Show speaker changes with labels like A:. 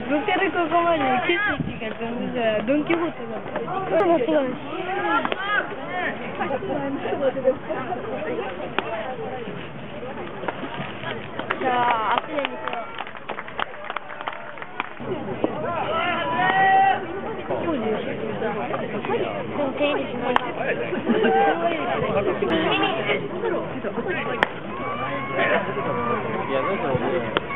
A: 昔ここまで景色が全然ドン・キホーテだった。そうそう。じゃあ、あっちで見せよう。でも手入れしない。いや、どうぞ。